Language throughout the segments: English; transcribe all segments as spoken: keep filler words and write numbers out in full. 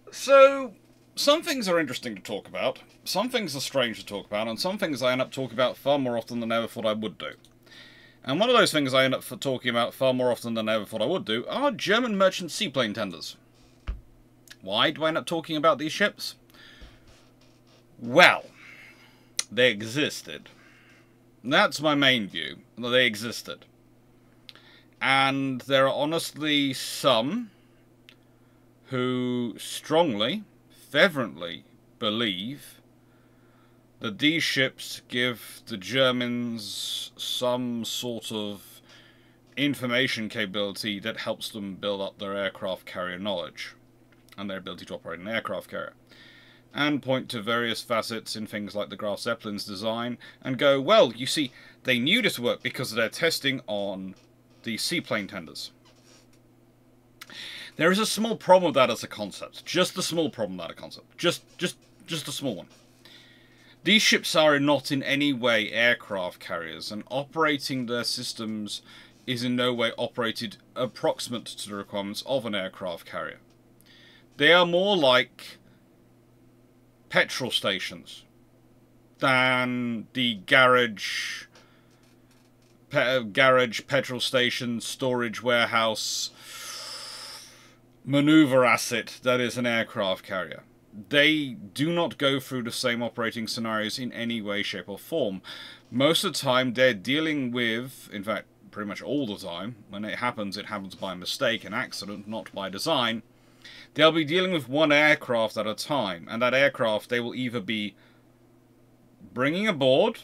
So, some things are interesting to talk about, some things are strange to talk about, and some things I end up talking about far more often than I ever thought I would do. And one of those things I end up talking about far more often than I ever thought I would do are German merchant seaplane tenders. Why do I end up talking about these ships? Well, they existed. That's my main view. They existed. And there are honestly some who strongly, fervently believe that these ships give the Germans some sort of information capability that helps them build up their aircraft carrier knowledge and their ability to operate an aircraft carrier, and point to various facets in things like the Graf Zeppelin's design and go, well, you see, they knew this would work because of their testing on the seaplane tenders. There is a small problem with that as a concept. Just a small problem with that as a concept. Just, just, just a small one. These ships are not in any way aircraft carriers, and operating their systems is in no way operated approximate to the requirements of an aircraft carrier. They are more like petrol stations than the garage, pe garage, petrol station, storage warehouse, maneuver asset that is an aircraft carrier. They do not go through the same operating scenarios in any way, shape or form. Most of the time they're dealing with, in fact pretty much all the time, when it happens, it happens by mistake and accident, not by design. They'll be dealing with one aircraft at a time, and that aircraft they will either be bringing aboard,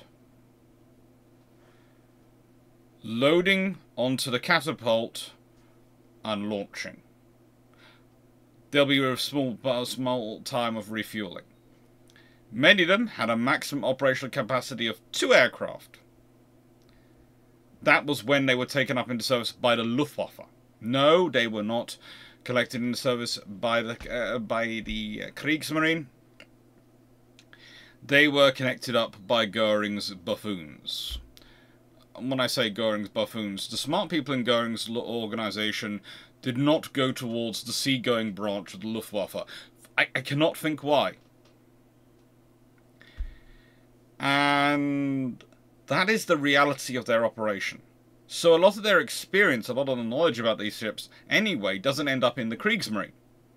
loading onto the catapult, and launching. There'll be a small, a small time of refueling. Many of them had a maximum operational capacity of two aircraft. That was when they were taken up into service by the Luftwaffe. No, they were not collected into service by the uh, by the Kriegsmarine. They were connected up by Goering's buffoons. When I say Goering's buffoons, the smart people in Goering's organization did not go towards the seagoing branch of the Luftwaffe. I, I cannot think why. And that is the reality of their operation. So a lot of their experience, a lot of the knowledge about these ships, anyway, doesn't end up in the Kriegsmarine.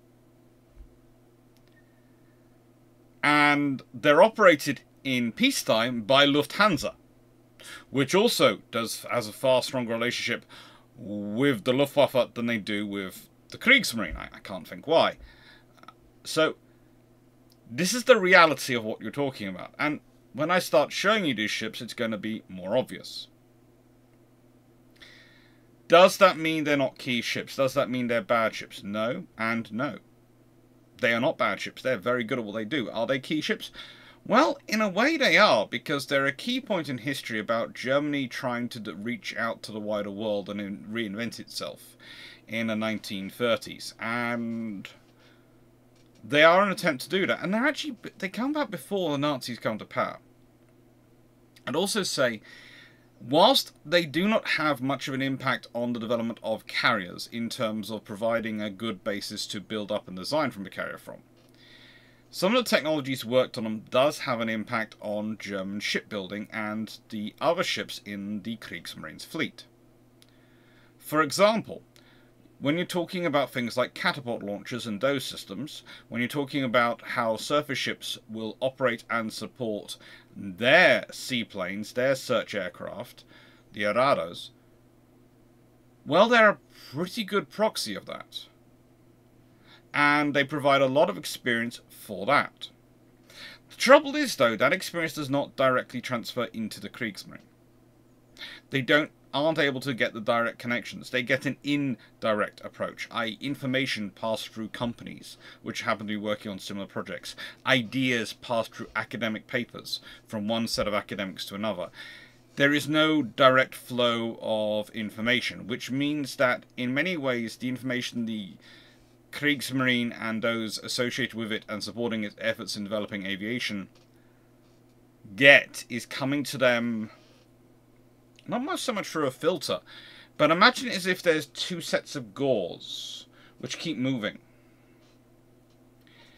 And they're operated in peacetime by Lufthansa, which also does has a far stronger relationship with the Luftwaffe than they do with the Kriegsmarine. I, I can't think why. So, this is the reality of what you're talking about. And when I start showing you these ships, it's going to be more obvious. Does that mean they're not key ships? Does that mean they're bad ships? No, and no. They are not bad ships. They're very good at what they do. Are they key ships? Well, in a way they are, because they're a key point in history about Germany trying to reach out to the wider world and reinvent itself in the nineteen thirties. And they are an attempt to do that. And they're actually, they come back before the Nazis come to power. I'd also say, whilst they do not have much of an impact on the development of carriers in terms of providing a good basis to build up and design from the carrier from, some of the technologies worked on them does have an impact on German shipbuilding and the other ships in the Kriegsmarine's fleet. For example, when you're talking about things like catapult launchers and those systems, when you're talking about how surface ships will operate and support their seaplanes, their search aircraft, the Arados, well, they're a pretty good proxy of that. And they provide a lot of experience for that. The trouble is, though, that experience does not directly transfer into the Kriegsmarine. They don't aren't able to get the direct connections. They get an indirect approach, that is information passed through companies which happen to be working on similar projects. Ideas passed through academic papers from one set of academics to another. There is no direct flow of information, which means that in many ways the information the Kriegsmarine and those associated with it and supporting its efforts in developing aviation get is coming to them not much so much through a filter, but imagine it as if there's two sets of gauze which keep moving.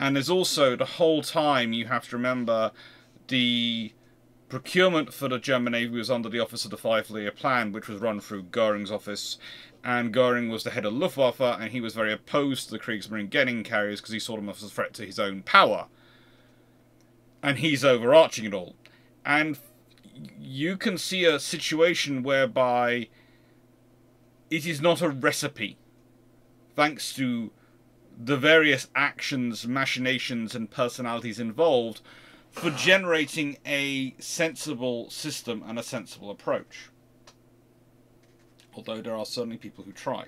And there's also, the whole time, you have to remember the procurement for the German Navy was under the Office of the Five-Year Plan, which was run through Goering's office. And Goering was the head of Luftwaffe, and he was very opposed to the Kriegsmarine getting carriers because he saw them as a threat to his own power. And he's overarching it all. And you can see a situation whereby it is not a recipe, thanks to the various actions, machinations, and personalities involved, for generating a sensible system and a sensible approach. Although there are certainly people who try.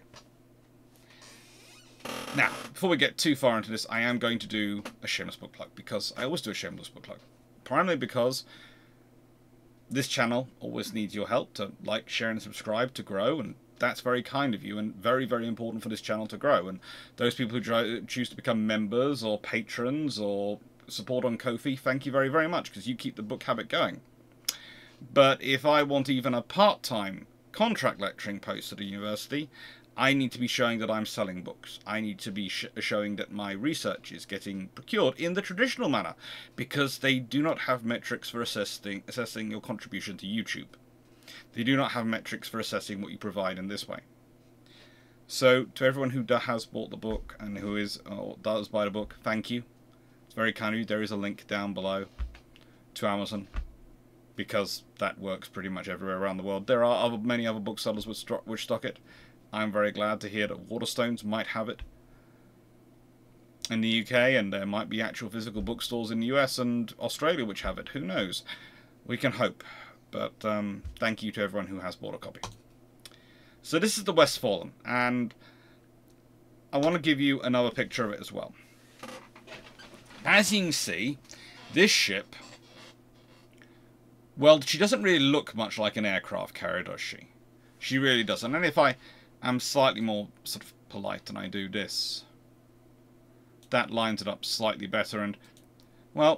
Now, before we get too far into this, I am going to do a shameless book plug, because I always do a shameless book plug. Primarily because this channel always needs your help to like, share, and subscribe to grow, and that's very kind of you and very, very important for this channel to grow. And those people who choose to become members or patrons or support on Ko-fi, thank you very, very much, because you keep the book habit going. But if I want even a part-time contract lecturing post at a university, I need to be showing that I'm selling books. I need to be sh showing that my research is getting procured in the traditional manner, because they do not have metrics for assessing, assessing your contribution to YouTube. They do not have metrics for assessing what you provide in this way. So, to everyone who has bought the book and who is or does buy the book, thank you. It's very kind of you. There is a link down below to Amazon, because that works pretty much everywhere around the world. There are other, many other booksellers which stock, which stock it. I'm very glad to hear that Waterstones might have it in the U K, and there might be actual physical bookstores in the U S and Australia which have it. Who knows? We can hope. But um, thank you to everyone who has bought a copy. So this is the Westfalen, and I want to give you another picture of it as well. As you can see, this ship, well, she doesn't really look much like an aircraft carrier, does she? She really doesn't. And if I am slightly more sort of polite than I do this, that lines it up slightly better. And, well,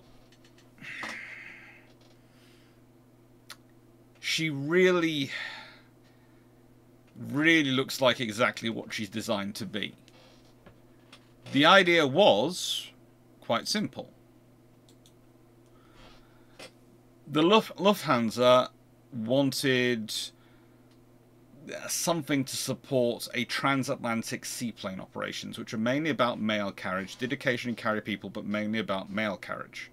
she really, really looks like exactly what she's designed to be. The idea was quite simple. The Luft Lufthansa wanted something to support a transatlantic seaplane operations, which are mainly about mail carriage, did occasionally carry people, but mainly about mail carriage.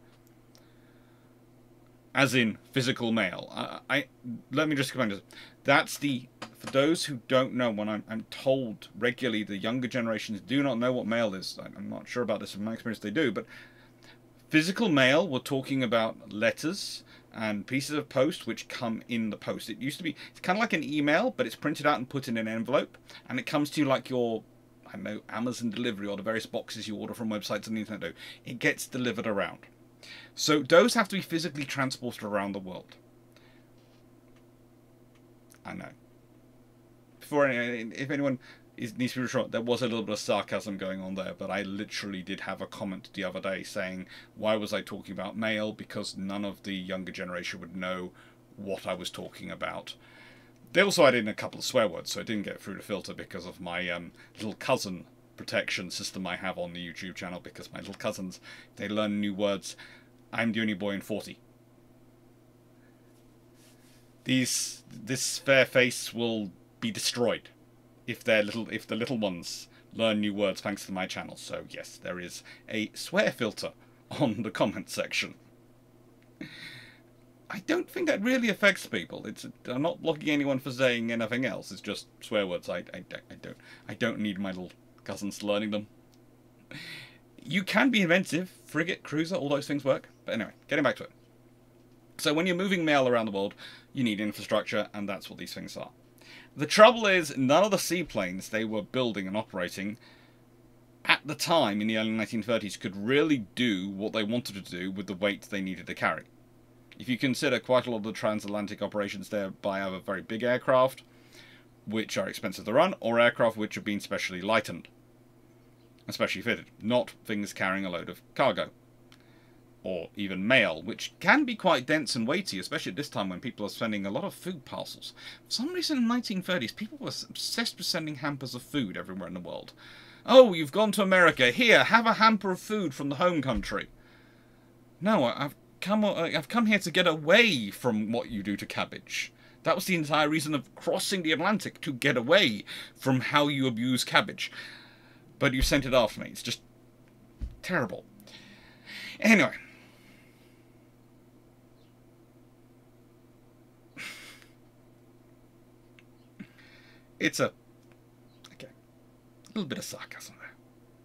As in physical mail. I, I let me just explain this. That's the, for those who don't know, when I'm, I'm told regularly the younger generations do not know what mail is. I'm not sure about this, in my experience they do, but physical mail, we're talking about letters and pieces of post which come in the post. It used to be, it's kind of like an email, but it's printed out and put in an envelope, and it comes to you like your, I don't know, Amazon delivery or the various boxes you order from websites on the internet do. It gets delivered around. So those have to be physically transported around the world. I know. Before, if anyone is, needs to be reassured, there was a little bit of sarcasm going on there, but I literally did have a comment the other day saying, why was I talking about mail? Because none of the younger generation would know what I was talking about. They also added in a couple of swear words, so it didn't get through the filter because of my um, little cousin protection system I have on the YouTube channel, because my little cousins, they learn new words. I'm the only boy in forty. These, this fair face will be destroyed if they're little, if the little ones learn new words thanks to my channel. So yes, there is a swear filter on the comment section. I don't think that really affects people. It's, I'm not blocking anyone for saying anything else. It's just swear words. I, I, I don't, I don't need my little cousins learning them. You can be inventive. Frigate, cruiser, all those things work. But anyway, getting back to it. So when you're moving mail around the world, you need infrastructure, and that's what these things are. The trouble is, none of the seaplanes they were building and operating at the time in the early nineteen thirties could really do what they wanted to do with the weight they needed to carry. If you consider quite a lot of the transatlantic operations there by either very big aircraft, which are expensive to run, or aircraft which have been specially lightened, especially fitted, not things carrying a load of cargo. Or even mail, which can be quite dense and weighty, especially at this time when people are sending a lot of food parcels. For some reason in the nineteen thirties, people were obsessed with sending hampers of food everywhere in the world. Oh, you've gone to America. Here, have a hamper of food from the home country. No, I've come, I've come here to get away from what you do to cabbage. That was the entire reason of crossing the Atlantic, to get away from how you abuse cabbage. But you sent it after me. It's just terrible. Anyway. It's a... Okay. A little bit of sarcasm there.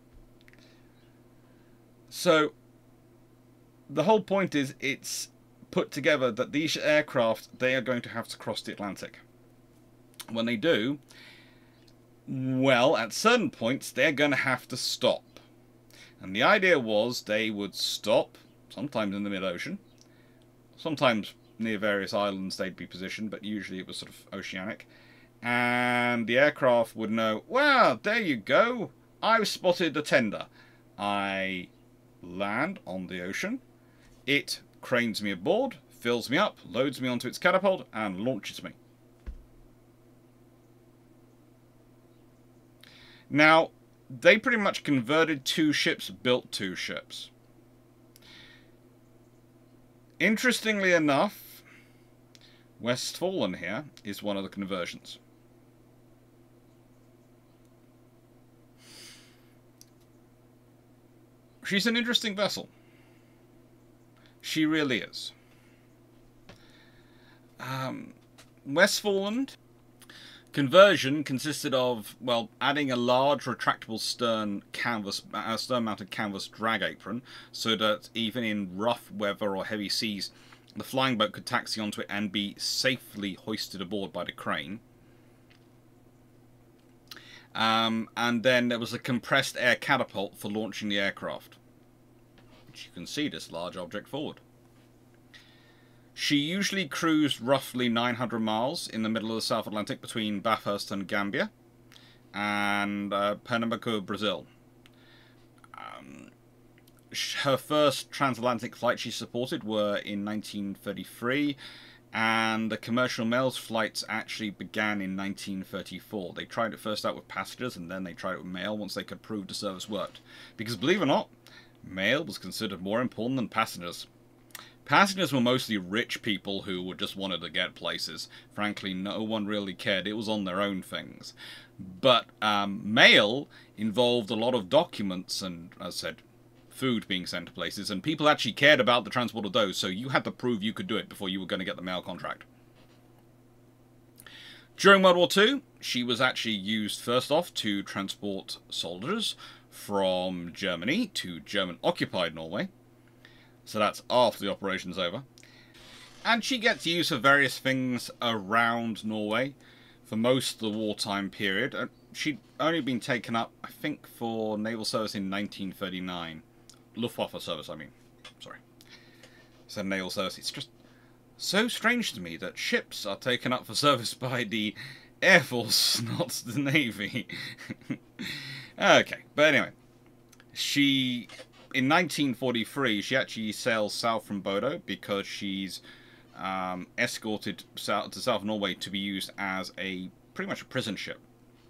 So, the whole point is it's put together that these aircraft, they are going to have to cross the Atlantic. When they do, well, at certain points, they're going to have to stop. And the idea was they would stop, sometimes in the mid-ocean, sometimes near various islands they'd be positioned, but usually it was sort of oceanic. And the aircraft would know, well, there you go, I've spotted the tender. I land on the ocean, it cranes me aboard, fills me up, loads me onto its catapult, and launches me. Now, they pretty much converted two ships, built two ships. Interestingly enough, Westfalen here is one of the conversions. She's an interesting vessel. She really is. Um, Westfalen conversion consisted of, well, adding a large retractable stern canvas, uh, stern-mounted canvas drag apron, so that even in rough weather or heavy seas, the flying boat could taxi onto it and be safely hoisted aboard by the crane. Um, and then there was a compressed air catapult for launching the aircraft, which you can see this large object forward. She usually cruised roughly nine hundred miles in the middle of the South Atlantic between Bathurst and Gambia and uh, Pernambuco, Brazil. Um, her first transatlantic flights she supported were in nineteen thirty-three, and the commercial mail flights actually began in nineteen thirty-four. They tried it first out with passengers, and then they tried it with mail once they could prove the service worked. Because believe it or not, mail was considered more important than passengers. Passengers were mostly rich people who just wanted to get places. Frankly, no one really cared. It was on their own things. But um, mail involved a lot of documents and, as I said, food being sent to places. And people actually cared about the transport of those, so you had to prove you could do it before you were going to get the mail contract. During World War Two, she was actually used first off to transport soldiers from Germany to German-occupied Norway. So that's after the operation's over. And she gets used for various things around Norway for most of the wartime period. Uh, she'd only been taken up, I think, for naval service in nineteen thirty-nine. Luftwaffe service, I mean. Sorry. So naval service. It's just so strange to me that ships are taken up for service by the Air Force, not the Navy. Okay, but anyway. She... In nineteen forty-three, she actually sails south from Bodo because she's um, escorted south to South Norway to be used as a pretty much a prison ship.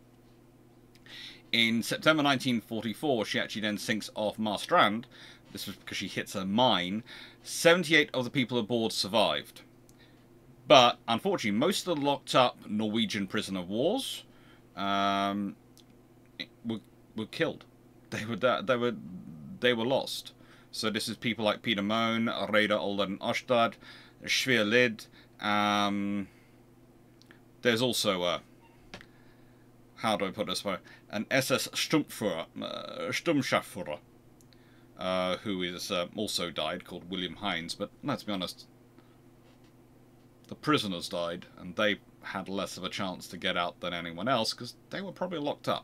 In September nineteen forty-four, she actually then sinks off Marstrand. This was because she hits a mine. seventy-eight of the people aboard survived. But, unfortunately, most of the locked up Norwegian prisoner of wars um, were, were killed. They were, they were... They were lost. So this is people like Peter Mohn, Reidar Olden Ostad, Svea Lid. Um, there's also a, how do I put this? An S S Sturmführer, uh, Sturmscharführer, uh, who is uh, also died, called William Hines. But let's be honest, the prisoners died, and they had less of a chance to get out than anyone else because they were probably locked up.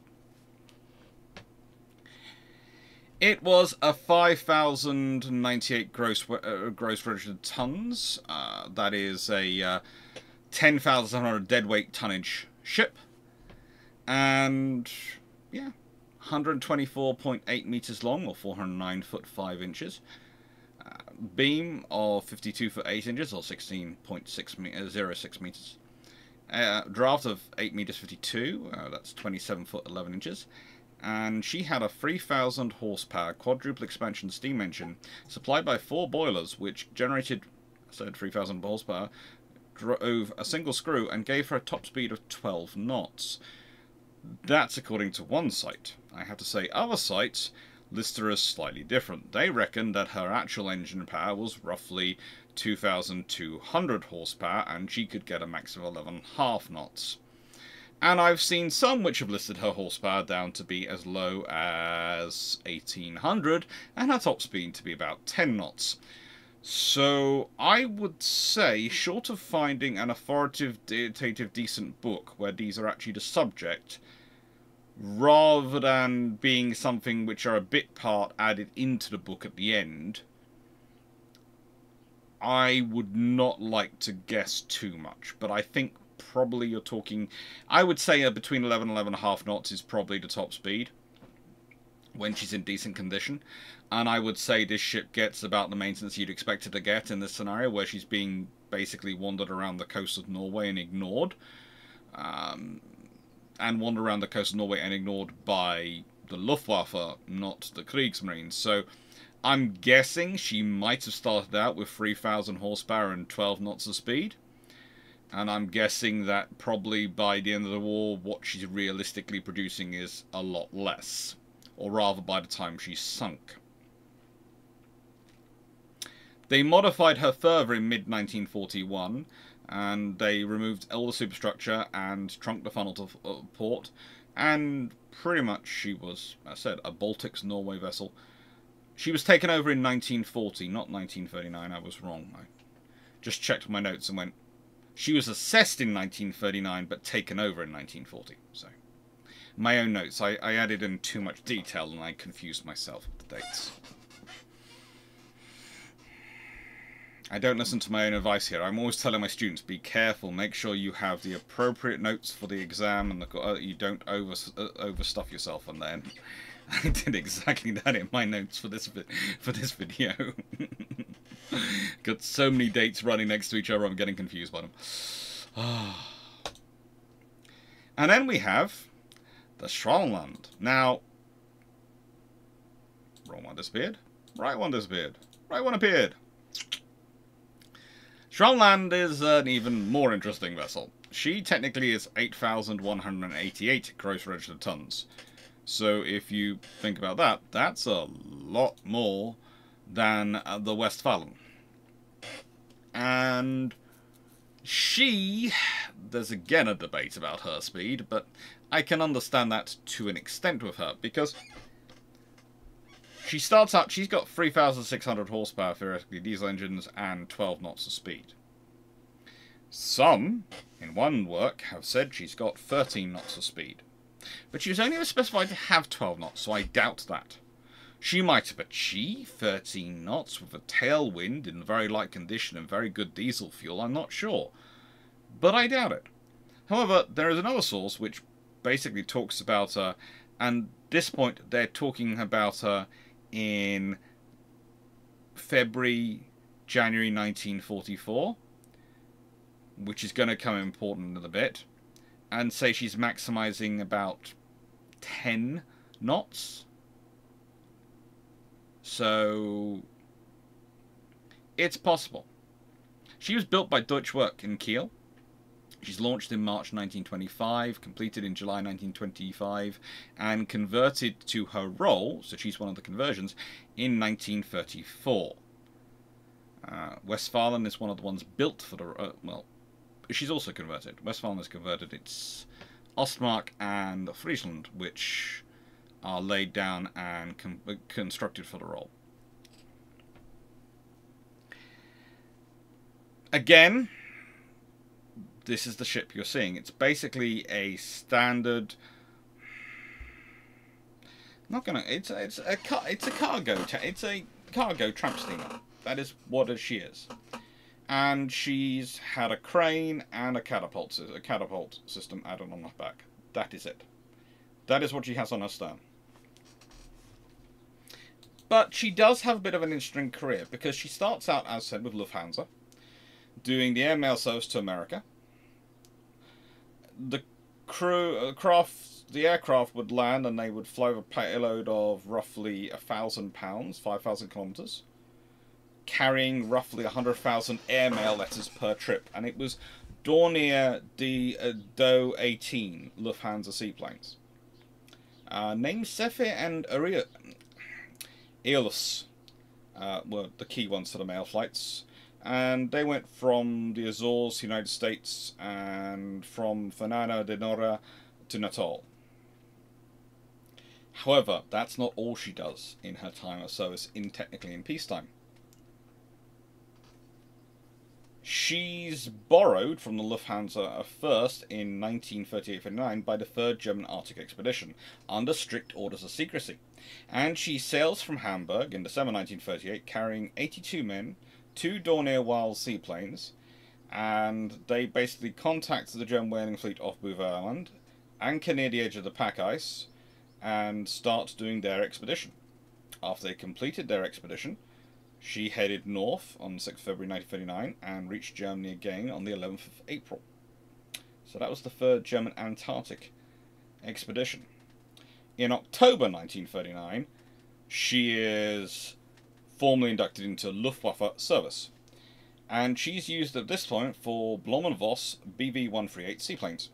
It was a five thousand ninety-eight gross uh, gross registered tons. Uh, that is a uh, ten thousand seven hundred deadweight tonnage ship. And, yeah, one hundred twenty-four point eight meters long, or four hundred nine foot five inches. Uh, beam of fifty-two foot eight inches, or sixteen point six zero six meters. Uh, draft of eight meters fifty-two, uh, that's twenty-seven foot eleven inches. And she had a three thousand horsepower quadruple expansion steam engine supplied by four boilers, which generated, I said three thousand horsepower, drove a single screw, and gave her a top speed of twelve knots. That's according to one site. I have to say other sites list her as slightly different. They reckon that her actual engine power was roughly two thousand two hundred horsepower, and she could get a max of eleven point five knots. And I've seen some which have listed her horsepower down to be as low as eighteen hundred, and her top speed to be about ten knots. So I would say, short of finding an authoritative, decent book where these are actually the subject, rather than being something which are a bit part added into the book at the end, I would not like to guess too much. But I think probably you're talking, I would say uh, between eleven and eleven point five knots is probably the top speed when she's in decent condition. And I would say this ship gets about the maintenance you'd expect it to get in this scenario, where she's being basically wandered around the coast of Norway and ignored. Um, and wandered around the coast of Norway and ignored by the Luftwaffe, not the Kriegsmarine. So I'm guessing she might have started out with three thousand horsepower and twelve knots of speed. And I'm guessing that probably by the end of the war, what she's realistically producing is a lot less. Or rather, by the time she's sunk. They modified her further in mid nineteen forty-one, and they removed all the superstructure and trunked the funnel to uh, port, and pretty much she was, as I said, a Baltics Norway vessel. She was taken over in nineteen forty, not nineteen thirty-nine. I was wrong. I just checked my notes and went, she was assessed in nineteen thirty-nine, but taken over in nineteen forty. So, my own notes, I, I added in too much detail and I confused myself with the dates. I don't listen to my own advice here. I'm always telling my students, be careful, make sure you have the appropriate notes for the exam and the, uh, you don't over, uh, overstuff yourself. And then I did exactly that in my notes for this, for this video. Got so many dates running next to each other, I'm getting confused by them. And then we have the Schralenland. Now, wrong one disappeared, right one disappeared, right one appeared. Schralenland is an even more interesting vessel. She technically is eight thousand one hundred eighty-eight gross registered tons. So if you think about that, that's a lot more than uh, the Westfalen. And she, there's again a debate about her speed, but I can understand that to an extent with her, because she starts out, she's got three thousand six hundred horsepower, theoretically, diesel engines, and twelve knots of speed. Some, in one work, have said she's got thirteen knots of speed. But she was only ever specified to have twelve knots, so I doubt that. She might have achieved thirteen knots with a tailwind in very light condition and very good diesel fuel, I'm not sure. But I doubt it. However, there is another source which basically talks about her, and at this point they're talking about her in February, January nineteen forty-four, which is going to come important in a bit, and say she's maximizing about ten knots. So it's possible. She was built by Deutsche Werk in Kiel. She's launched in March nineteen twenty-five, completed in July nineteen twenty-five, and converted to her role, so she's one of the conversions, in nineteen thirty-four. Uh, Westfalen is one of the ones built for the... Uh, well, she's also converted. Westfalen is converted. It's Ostmark and Friesland, which are laid down and con constructed for the role. Again, this is the ship you're seeing. It's basically a standard. I'm not gonna. It's a, it's a car. It's a cargo. It's a cargo tramp steamer. That is what she is. And she's had a crane and a catapult, a catapult system added on her back. That is it. That is what she has on her stern. But she does have a bit of an interesting career, because she starts out, as said, with Lufthansa, doing the airmail service to America. The crew, uh, craft the aircraft would land and they would fly with a payload of roughly a thousand pounds, five thousand kilometers, carrying roughly a hundred thousand airmail letters per trip, and it was Dornier de uh, Do eighteen Lufthansa seaplanes. Uh, named Zephyr and Aeolus uh, were the key ones for the mail flights. And they went from the Azores, United States, and from Fernando de Nora to Natal. However, that's not all she does in her time of service, in technically in peacetime. She's borrowed from the Lufthansa first in nineteen thirty-eight thirty-nine by the Third German Arctic Expedition, under strict orders of secrecy. And she sails from Hamburg in December nineteen thirty-eight, carrying eighty-two men, two Dornier Wild seaplanes, and they basically contacted the German whaling fleet off Bouvet Island, anchor near the edge of the pack ice, and start doing their expedition. After they completed their expedition, she headed north on the sixth of February nineteen thirty-nine and reached Germany again on the eleventh of April. So that was the third German Antarctic expedition. In October nineteen thirty-nine, she is formally inducted into Luftwaffe service, and she's used at this point for Blom and Voss B V one thirty-eight seaplanes.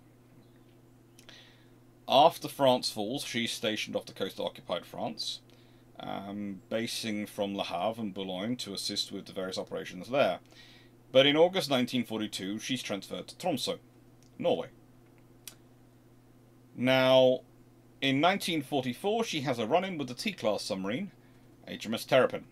After France falls, she's stationed off the coast of occupied France, um, basing from Le Havre and Boulogne to assist with the various operations there. But in August nineteen forty-two, she's transferred to Tromsø, Norway. Now, in nineteen forty-four, she has a run-in with the T-class submarine, H M S Terrapin,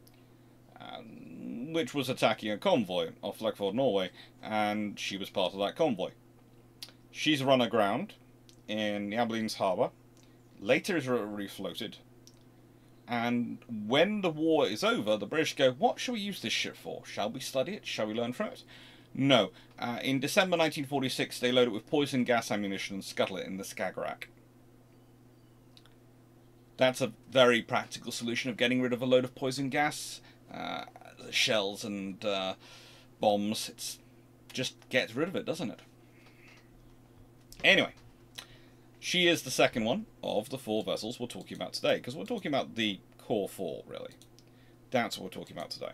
um, which was attacking a convoy off Lekfjord, Norway, and she was part of that convoy. She's run aground in Yablin's harbour, later is refloated, and when the war is over, the British go, what shall we use this ship for? Shall we study it? Shall we learn from it? No. Uh, in December nineteen forty-six, they load it with poison gas ammunition and scuttle it in the Skagerrak. That's a very practical solution of getting rid of a load of poison gas. Uh, shells and uh, bombs. It's just gets rid of it, doesn't it? Anyway, she is the second one of the four vessels we're talking about today, because we're talking about the core four, really. That's what we're talking about today.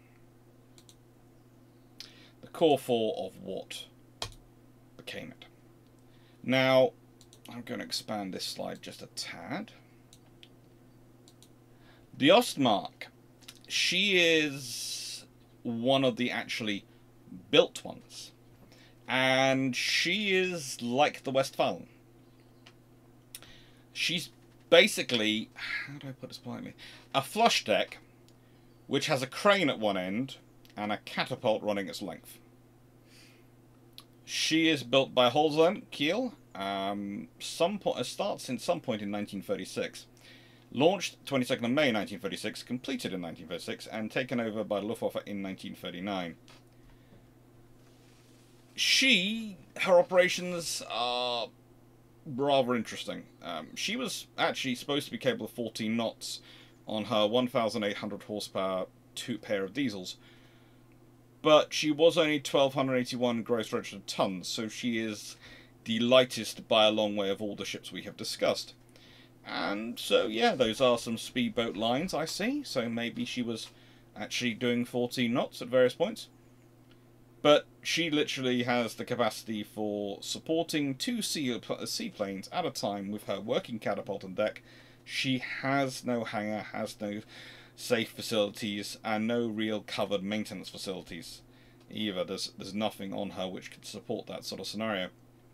The core four of what became it. Now, I'm going to expand this slide just a tad. The Ostmark, she is one of the actually built ones, and she is like the Westfalen. She's basically, how do I put this politely, a flush deck which has a crane at one end and a catapult running its length. She is built by Holzheim Kiel. Um, some po it starts in some point in nineteen thirty-six. Launched twenty-second of May nineteen thirty-six, completed in nineteen thirty-six, and taken over by Luftwaffe in nineteen thirty-nine. She, her operations are rather interesting. Um, she was actually supposed to be capable of fourteen knots on her one thousand eight hundred horsepower two pair of diesels, but she was only twelve eighty-one gross registered tons, so she is the lightest by a long way of all the ships we have discussed. And so, yeah, those are some speedboat lines, I see. So maybe she was actually doing fourteen knots at various points. But she literally has the capacity for supporting two sea seaplanes at a time with her working catapult on deck. She has no hangar, has no safe facilities, and no real covered maintenance facilities either. There's, there's nothing on her which could support that sort of scenario.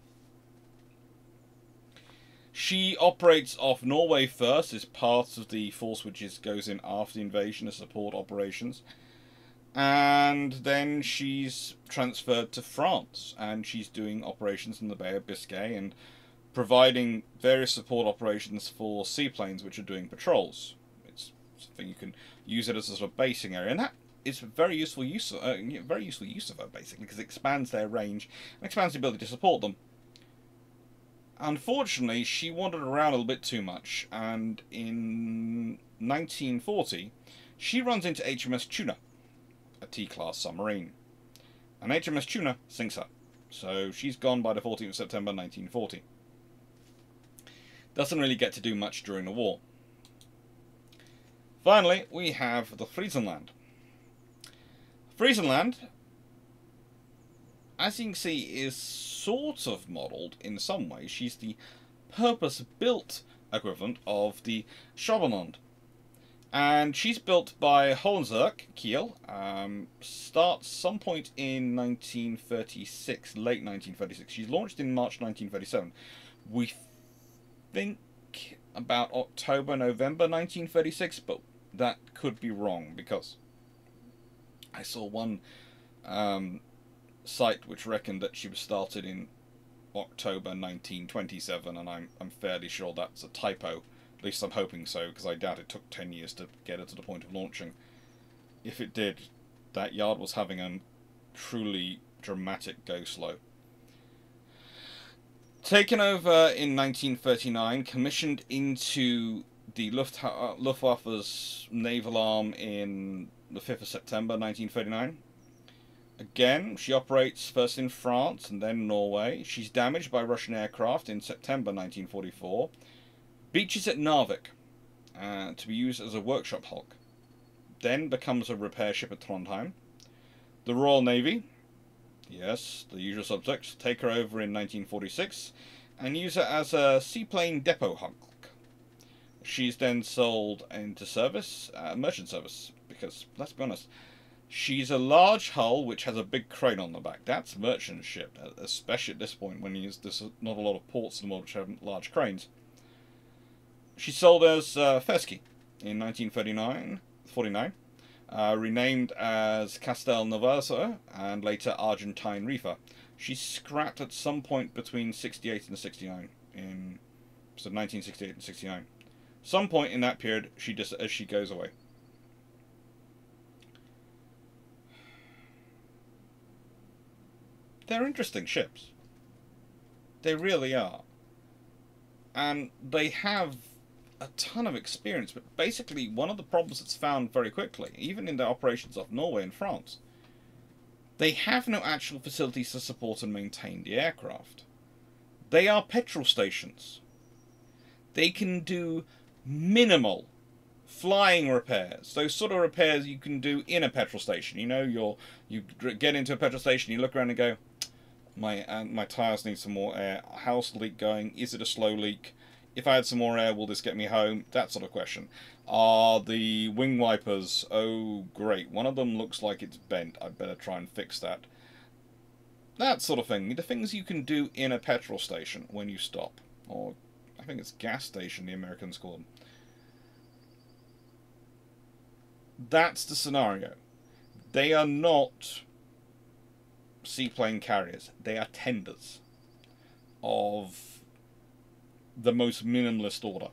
She operates off Norway first, is part of the force which is, goes in after the invasion to support operations. And then she's transferred to France, and she's doing operations in the Bay of Biscay and providing various support operations for seaplanes which are doing patrols. It's something you can use it as a sort of basing area, and that is very useful use, of, uh, very useful use of her basically, because it expands their range and expands the ability to support them. Unfortunately, she wandered around a little bit too much, and in nineteen forty, she runs into H M S Tuna, a T-class submarine. And H M S Tuna sinks her, so she's gone by the fourteenth of September nineteen forty. Doesn't really get to do much during the war. Finally, we have the Friesenland. Friesenland, as you can see, is sort of modelled in some ways. She's the purpose-built equivalent of the Schwabenland. And she's built by Hohenzollern Kiel, um, starts some point in nineteen thirty-six, late nineteen thirty-six. She's launched in March nineteen thirty-seven. We think about October, November nineteen thirty-six, but that could be wrong, because I saw one um, site which reckoned that she was started in October nineteen twenty-seven, and I'm, I'm fairly sure that's a typo. At least I'm hoping so, because I doubt it took ten years to get her to the point of launching. If it did, that yard was having a truly dramatic go-slow. Taken over in nineteen thirty-nine, commissioned into the Luftwaffe's naval arm in the fifth of September nineteen thirty-nine. Again, she operates first in France and then Norway. She's damaged by Russian aircraft in September nineteen forty-four. Beaches at Narvik uh, to be used as a workshop hulk. Then becomes a repair ship at Trondheim. The Royal Navy, yes, the usual subjects, take her over in nineteen forty-six and use her as a seaplane depot hulk. She's then sold into service, uh, merchant service, because, let's be honest, she's a large hull which has a big crane on the back. That's merchant ship, especially at this point when there's not a lot of ports in the world which have large cranes. She sold as uh, Fesky in nineteen forty-nine, uh, renamed as Castel Novaso and later Argentine Reefer. She's scrapped at some point between sixty-eight and sixty-nine, in so nineteen sixty-eight and sixty-nine. Some point in that period, she just as she goes away. They're interesting ships. They really are. And they have a ton of experience, but basically one of the problems that's found very quickly, even in the operations of Norway and France, they have no actual facilities to support and maintain the aircraft. They are petrol stations. They can do minimal flying repairs, those sort of repairs you can do in a petrol station. You know, you're you get into a petrol station, you look around and go, my uh, my tires need some more air. How's the leak going? Is it a slow leak? If I had some more air, will this get me home? That sort of question. Are the wing wipers, oh great, one of them looks like it's bent, I'd better try and fix that. That sort of thing. The things you can do in a petrol station when you stop. Or, I think it's gas station, the Americans call them. That's the scenario. They are not seaplane carriers. They are tenders of the most minimalist order.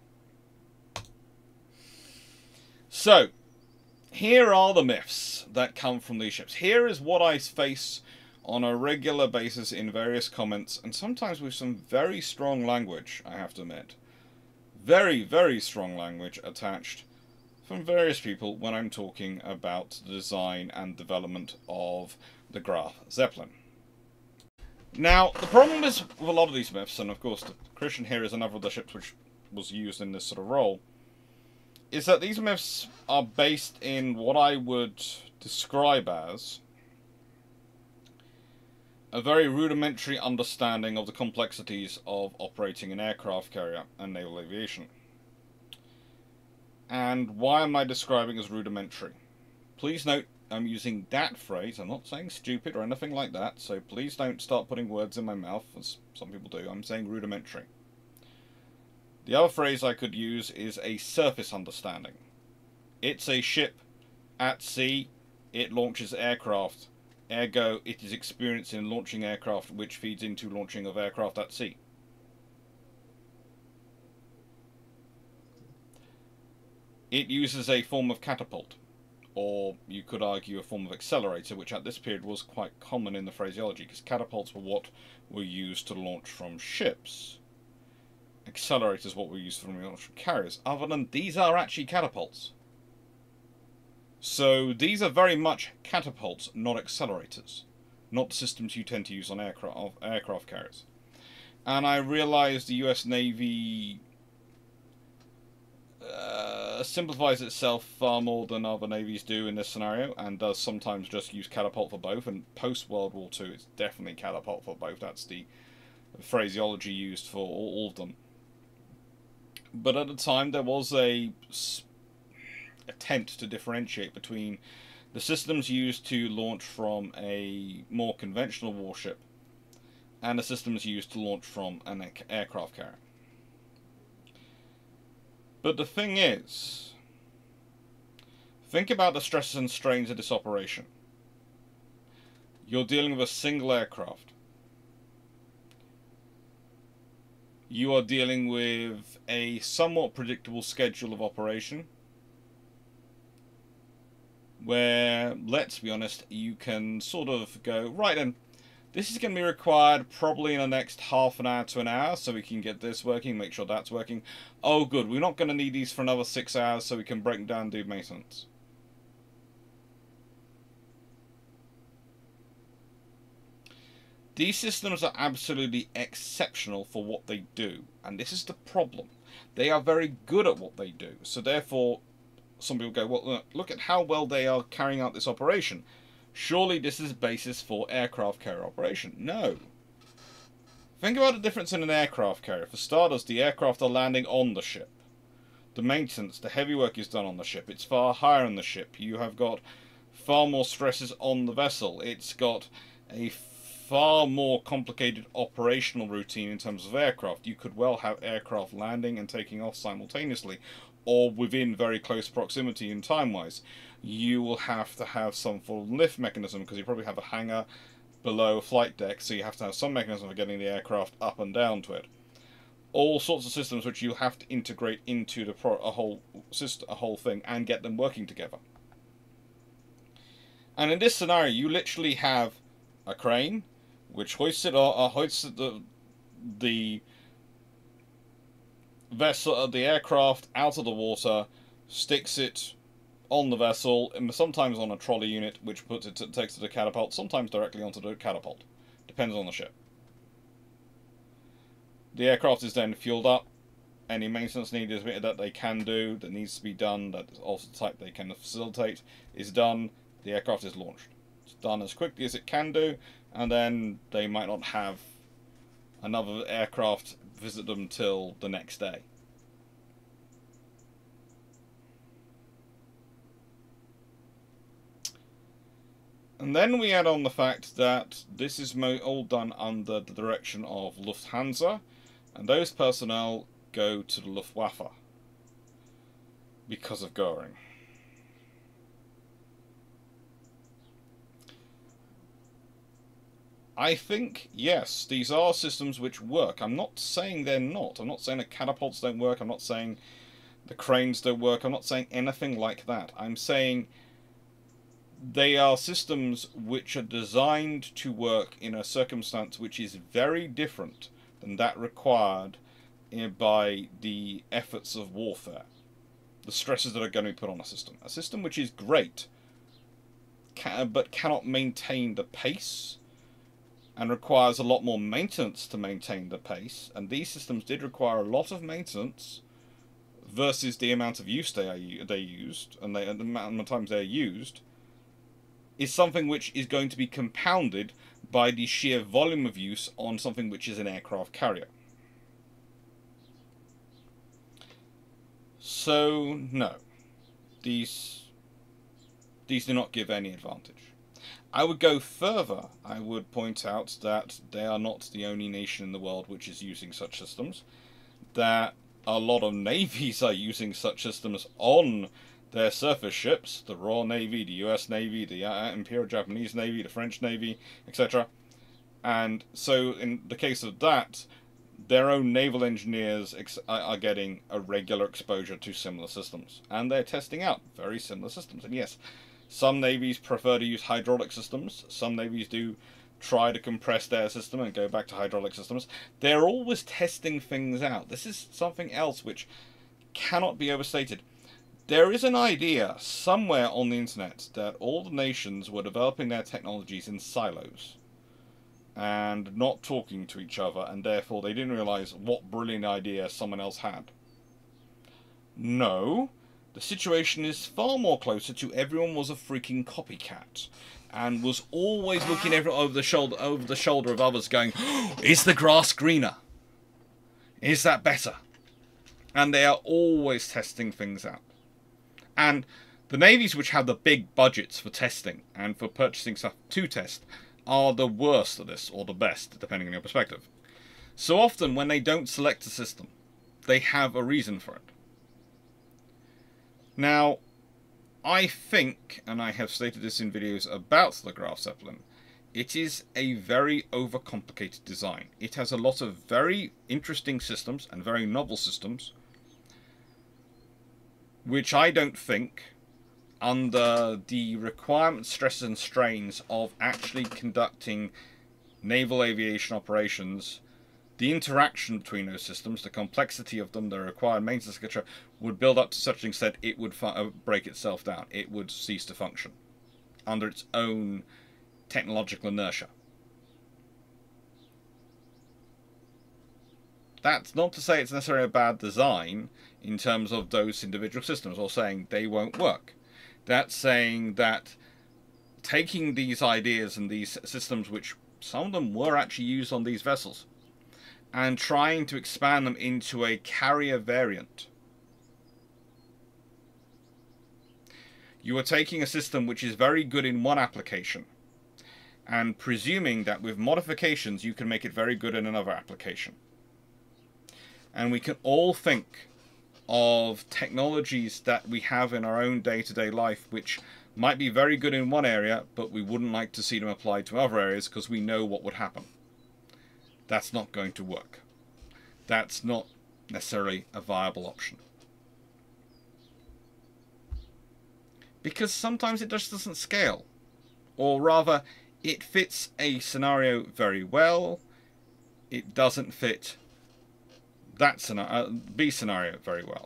So, here are the myths that come from these ships. Here is what I face on a regular basis in various comments, and sometimes with some very strong language, I have to admit. Very, very strong language attached from various people when I'm talking about the design and development of the Graf Zeppelin. Now, the problem is with a lot of these myths, and of course the Christian here is another of the ships which was used in this sort of role, is that these myths are based in what I would describe as a very rudimentary understanding of the complexities of operating an aircraft carrier and naval aviation. And why am I describing as rudimentary? Please note, I'm using that phrase. I'm not saying stupid or anything like that, so please don't start putting words in my mouth, as some people do. I'm saying rudimentary. The other phrase I could use is a surface understanding. It's a ship at sea. It launches aircraft. Ergo, it is experienced in launching aircraft, which feeds into launching of aircraft at sea. It uses a form of catapult, or you could argue a form of accelerator, which at this period was quite common in the phraseology, because catapults were what were used to launch from ships. Accelerators what were used from launch from carriers. Other than these are actually catapults. So these are very much catapults, not accelerators. Not the systems you tend to use on aircraft, aircraft carriers. And I realize the U S Navy uh, simplifies itself far more than other navies do in this scenario, and does sometimes just use catapult for both. And post World War Two, it's definitely catapult for both. That's the phraseology used for all, all of them. But at the time, there was a attempt to differentiate between the systems used to launch from a more conventional warship and the systems used to launch from an aircraft carrier. But the thing is, think about the stresses and strains of this operation. You're dealing with a single aircraft. You are dealing with a somewhat predictable schedule of operation, where, let's be honest, you can sort of go, right then, this is going to be required probably in the next half an hour to an hour, so we can get this working, make sure that's working. Oh good, we're not going to need these for another six hours, so we can break them down and do maintenance. These systems are absolutely exceptional for what they do, and this is the problem. They are very good at what they do, so therefore some people go, well, look at how well they are carrying out this operation. Surely this is basis for aircraft carrier operation. No. Think about the difference in an aircraft carrier. For starters, the aircraft are landing on the ship. The maintenance, the heavy work is done on the ship. It's far higher on the ship. You have got far more stresses on the vessel. It's got a far more complicated operational routine in terms of aircraft. You could well have aircraft landing and taking off simultaneously, or within very close proximity in time-wise. You will have to have some form of lift mechanism, because you probably have a hangar below a flight deck, so you have to have some mechanism for getting the aircraft up and down to it. All sorts of systems which you have to integrate into the pro a whole system, a whole thing, and get them working together. And in this scenario, you literally have a crane which hoists it, or uh, hoists the the vessel, the aircraft out of the water, sticks it on the vessel, and sometimes on a trolley unit, which puts it to, takes it to the catapult, sometimes directly onto the catapult. Depends on the ship. The aircraft is then fueled up. Any maintenance needed that they can do, that needs to be done, that is also the type they can facilitate, is done. The aircraft is launched. It's done as quickly as it can do, and then they might not have another aircraft visit them till the next day. And then we add on the fact that this is all done under the direction of Lufthansa, and those personnel go to the Luftwaffe because of Goering. I think, yes, these are systems which work. I'm not saying they're not. I'm not saying the catapults don't work. I'm not saying the cranes don't work. I'm not saying anything like that. I'm saying they are systems which are designed to work in a circumstance which is very different than that required by the efforts of warfare. The stresses that are going to be put on a system. A system which is great, can, but cannot maintain the pace, and requires a lot more maintenance to maintain the pace. And these systems did require a lot of maintenance versus the amount of use they are they used, and they, the amount of times they are used, is something which is going to be compounded by the sheer volume of use on something which is an aircraft carrier. So, no. These, these do not give any advantage. I would go further. I would point out that they are not the only nation in the world which is using such systems. That a lot of navies are using such systems on their surface ships. The Royal Navy, the U S Navy, the Imperial Japanese Navy, the French Navy, et cetera. And so in the case of that, their own naval engineers ex are getting a regular exposure to similar systems. And they're testing out very similar systems. And yes, some navies prefer to use hydraulic systems. Some navies do try to compress their system and go back to hydraulic systems. They're always testing things out. This is something else which cannot be overstated. There is an idea somewhere on the internet that all the nations were developing their technologies in silos. and not talking to each other, and therefore they didn't realise what brilliant idea someone else had. No, the situation is far more closer to everyone was a freaking copycat, and was always looking everyone over the shoulder over the shoulder of others, going, oh, "Is the grass greener? Is that better?" And they are always testing things out. And the navies which have the big budgets for testing and for purchasing stuff to test are the worst at this, or the best, depending on your perspective. So often when they don't select a system, they have a reason for it. Now, I think, and I have stated this in videos about the Graf Zeppelin, it is a very overcomplicated design. It has a lot of very interesting systems and very novel systems, which I don't think, under the requirements, stresses and strains of actually conducting naval aviation operations, the interaction between those systems, the complexity of them, the required maintenance, et cetera, would build up to such an extent it would break itself down. It would cease to function under its own technological inertia. That's not to say it's necessarily a bad design in terms of those individual systems, or saying they won't work. That's saying that taking these ideas and these systems, which some of them were actually used on these vessels, and trying to expand them into a carrier variant. You are taking a system which is very good in one application and presuming that with modifications you can make it very good in another application. And we can all think of technologies that we have in our own day-to-day life which might be very good in one area, but we wouldn't like to see them applied to other areas because we know what would happen. That's not going to work. That's not necessarily a viable option. Because sometimes it just doesn't scale. Or rather, it fits a scenario very well. It doesn't fit that scenario, uh, B scenario very well.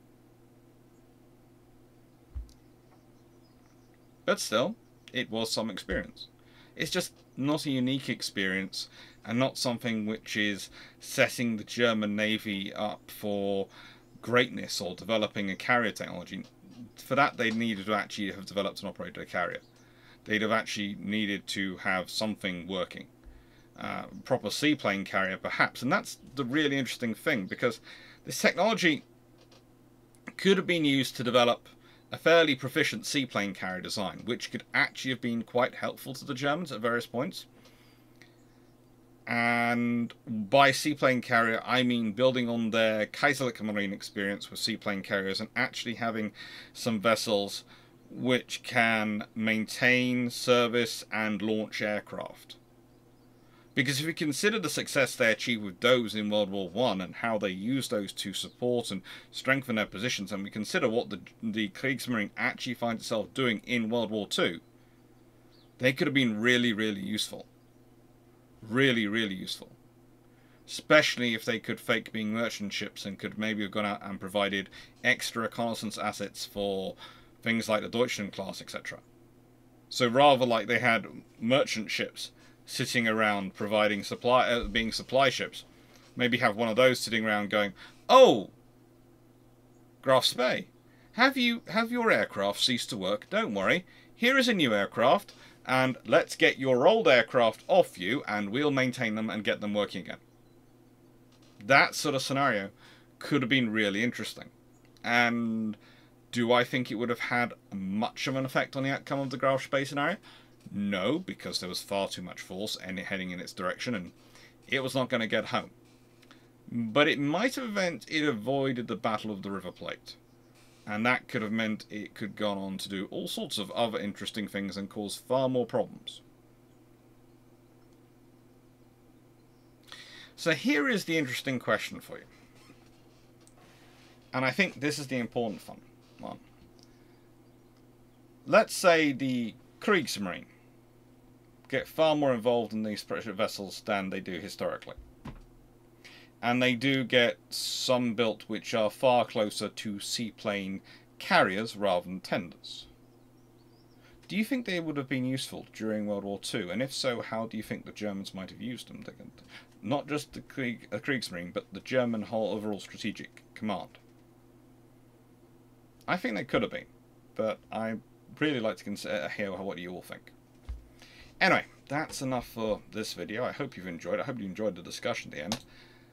But still, it was some experience. It's just not a unique experience, and not something which is setting the German Navy up for greatness or developing a carrier technology. For that, they needed to actually have developed and operated a carrier. They'd have actually needed to have something working. Uh, proper seaplane carrier, perhaps. And that's the really interesting thing, because this technology could have been used to develop a fairly proficient seaplane carrier design, which could actually have been quite helpful to the Germans at various points. And by seaplane carrier, I mean building on their Kaiserliche Marine experience with seaplane carriers and actually having some vessels which can maintain, service, and launch aircraft. Because if we consider the success they achieved with those in World War One and how they used those to support and strengthen their positions, and we consider what the, the Kriegsmarine actually finds itself doing in World War Two, they could have been really, really useful. Really, really useful. Especially if they could fake being merchant ships and could maybe have gone out and provided extra reconnaissance assets for things like the Deutschland class, et cetera. So rather like they had merchant ships sitting around providing supply, uh, being supply ships, maybe have one of those sitting around going, "Oh, Graf Spee, have you have your aircraft ceased to work? Don't worry, here is a new aircraft, and let's get your old aircraft off you, and we'll maintain them and get them working again." That sort of scenario could have been really interesting. And do I think it would have had much of an effect on the outcome of the Graf Spee scenario? No, because there was far too much force and heading in its direction, and it was not going to get home. But it might have meant it avoided the Battle of the River Plate. And that could have meant it could go on to do all sorts of other interesting things and cause far more problems. So here is the interesting question for you. And I think this is the important one. Let's say the Kriegsmarine get far more involved in these vessels than they do historically. And they do get some built which are far closer to seaplane carriers rather than tenders. Do you think they would have been useful during World War Two? And if so, how do you think the Germans might have used them? Not just the Krieg, uh, Kriegsmarine, but the German whole overall strategic command. I think they could have been, but I really like to consider, hear what you all think. Anyway, that's enough for this video. I hope you've enjoyed it. I hope you enjoyed the discussion at the end.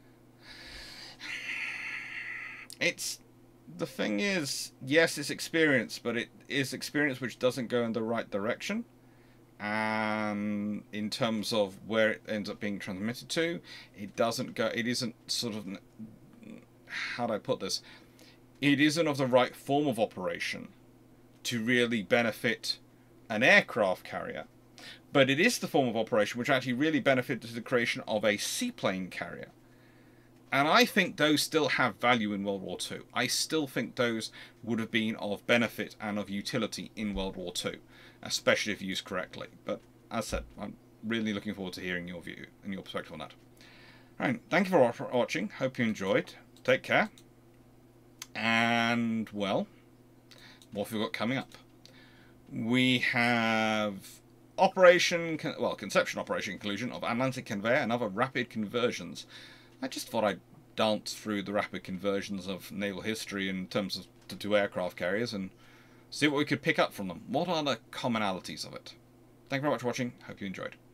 It's... The thing is, yes, it's experience, but it is experience which doesn't go in the right direction. And in terms of where it ends up being transmitted to, it doesn't go, it isn't sort of, how do I put this? It isn't of the right form of operation to really benefit an aircraft carrier. But it is the form of operation which actually really benefited the creation of a seaplane carrier. And I think those still have value in World War Two. I still think those would have been of benefit and of utility in World War Two, especially if used correctly. But as I said, I'm really looking forward to hearing your view and your perspective on that. Alright, thank you for watching. Hope you enjoyed. Take care. And, well, what have we got coming up? We have Operation, well, Conception Operation Conclusion of Atlantic Conveyor and other rapid conversions. I just thought I'd dance through the rapid conversions of naval history in terms of the two aircraft carriers and see what we could pick up from them. What are the commonalities of it? Thank you very much for watching. Hope you enjoyed.